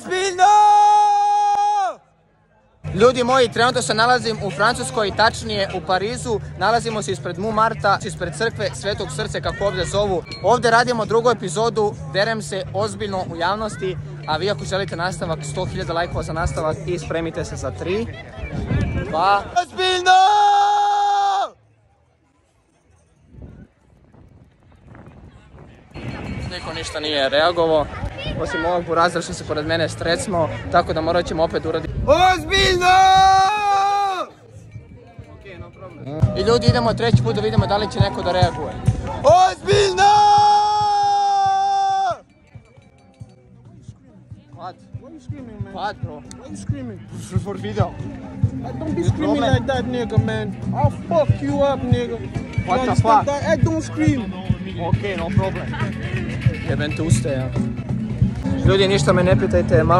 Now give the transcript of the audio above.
Ozbiljno! Ljudi moji, trenutno se nalazim u Francuskoj, tačnije u Parizu. Nalazimo se ispred Montmartra, ispred crkve Svetog Srce, kako ovdje zovu. Ovdje radimo drugu epizodu, derem se ozbiljno u javnosti. A vi ako želite nastavak, 100.000 lajkova za nastavak i spremite se za 3, 2... Ozbiljno! Niko ništa nije reagovao, osim ovog burazera što se pored mene strecnuo, tako da morat ćemo opet uraditi. Ozbiljno! Ok, no problem. I ljudi, idemo treći put da vidimo da li će neko da reaguje. Ozbiljno! What? Why you screaming, man? What, bro? Why you screaming? For video. Don't be screaming like that, nigga, man. I'll fuck you up, nigga. What the fuck? That? Don't scream. Ok, no problem. Jebem te uste, ja. Ljudi, ništa me ne pitajte, malo